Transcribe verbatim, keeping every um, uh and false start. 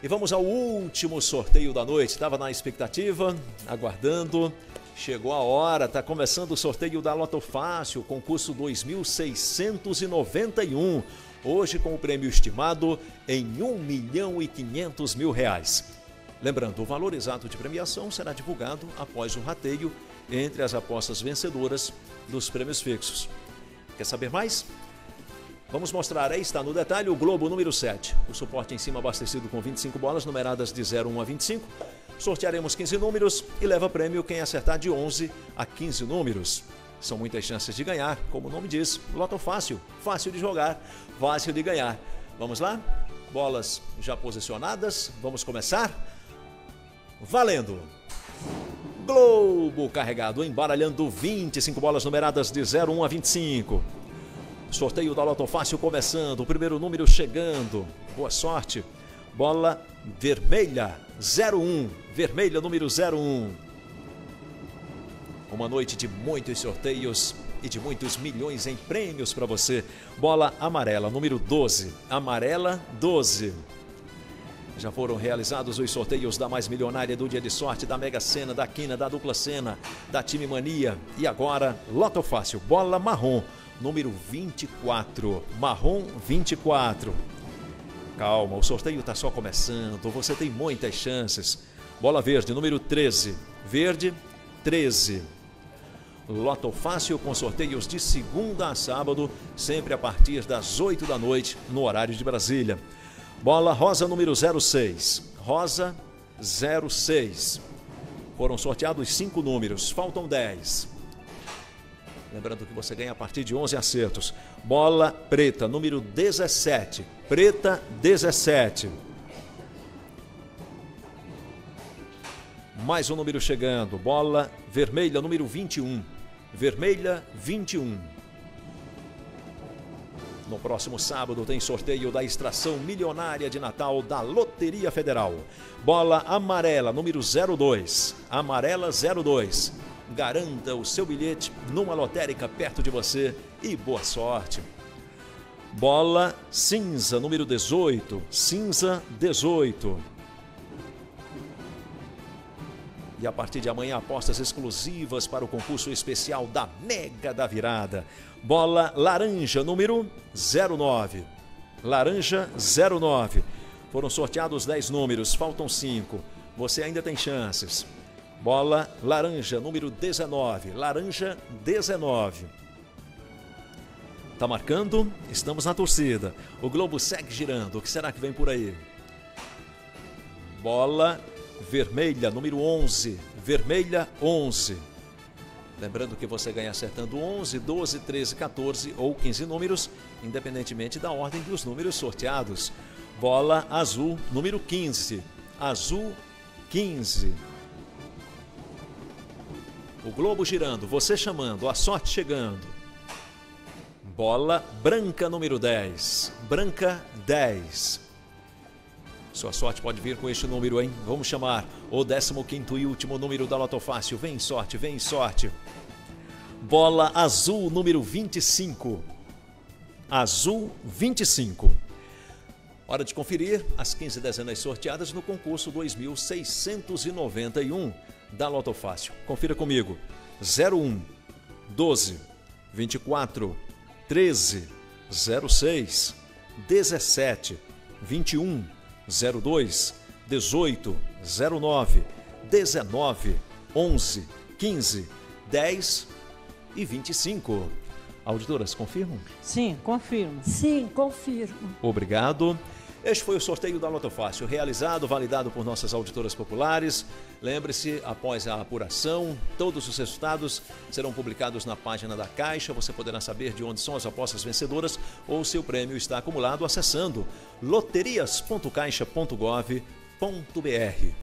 E vamos ao último sorteio da noite. Estava na expectativa, aguardando. Chegou a hora, está começando o sorteio da Loto Fácil, concurso dois mil seiscentos e noventa e um. Hoje com o prêmio estimado em um milhão e quinhentos mil reais. Lembrando, o valor exato de premiação será divulgado após o rateio entre as apostas vencedoras dos prêmios fixos. Quer saber mais? Vamos mostrar, aí está no detalhe o globo número sete. O suporte em cima abastecido com vinte e cinco bolas, numeradas de zero a um a vinte e cinco. Sortearemos quinze números e leva prêmio quem acertar de onze a quinze números. São muitas chances de ganhar, como o nome diz, Loto Fácil, fácil de jogar, fácil de ganhar. Vamos lá? Bolas já posicionadas, vamos começar? Valendo! Globo carregado, embaralhando vinte e cinco bolas numeradas de zero a um a vinte e cinco. Sorteio da Loto Fácil começando, o primeiro número chegando. Boa sorte. Bola vermelha, zero um. Vermelha, número zero um. Uma noite de muitos sorteios e de muitos milhões em prêmios para você. Bola amarela, número doze. Amarela, doze. Já foram realizados os sorteios da Mais Milionária, do Dia de Sorte, da Mega Sena, da Quina, da Dupla Sena, da Time Mania. E agora, Loto Fácil, bola marrom, número vinte e quatro. Marrom, vinte e quatro. Calma, o sorteio está só começando, você tem muitas chances. Bola verde, número treze. Verde, treze. Loto Fácil com sorteios de segunda a sábado, sempre a partir das oito da noite, no horário de Brasília. Bola rosa, número zero seis. Rosa, zero seis. Foram sorteados cinco números, faltam dez. Lembrando que você ganha a partir de onze acertos. Bola preta, número dezessete. Preta, dezessete. Mais um número chegando. Bola vermelha, número vinte e um. Vermelha, vinte e um. No próximo sábado tem sorteio da extração milionária de Natal da Loteria Federal. Bola amarela, número zero dois. Amarela, zero dois. Garanta o seu bilhete numa lotérica perto de você e boa sorte. Bola cinza, número dezoito. Cinza, dezoito. E a partir de amanhã, apostas exclusivas para o concurso especial da Mega da Virada. Bola laranja, número zero nove. Laranja, zero nove. Foram sorteados dez números, faltam cinco. Você ainda tem chances. Bola laranja, número dezenove. Laranja, dezenove. Tá marcando? Estamos na torcida. O globo segue girando. O que será que vem por aí? Bola vermelha, número onze. Vermelha, onze. Lembrando que você ganha acertando onze, doze, treze, quatorze ou quinze números, independentemente da ordem dos números sorteados. Bola azul, número quinze. Azul, quinze. O globo girando, você chamando, a sorte chegando. Bola branca, número dez. Branca, dez. Sua sorte pode vir com este número, hein? Vamos chamar o décimo quinto e último número da Loto Fácil. Vem sorte, vem sorte. Bola azul, número vinte e cinco. Azul, vinte e cinco. Hora de conferir as quinze dezenas sorteadas no concurso dois mil seiscentos e noventa e um da Loto Fácil. Confira comigo. zero um, doze, vinte e quatro, treze, zero seis, dezessete, vinte e um, zero dois, dezoito, zero nove, dezenove, onze, quinze, dez e vinte e cinco. Auditoras, confirmam? Sim, confirmo. Sim, confirmo. Obrigado. Este foi o sorteio da Loto Fácil, realizado, validado por nossas auditoras populares. Lembre-se, após a apuração, todos os resultados serão publicados na página da Caixa. Você poderá saber de onde são as apostas vencedoras ou se o prêmio está acumulado acessando loterias ponto caixa ponto gov ponto br.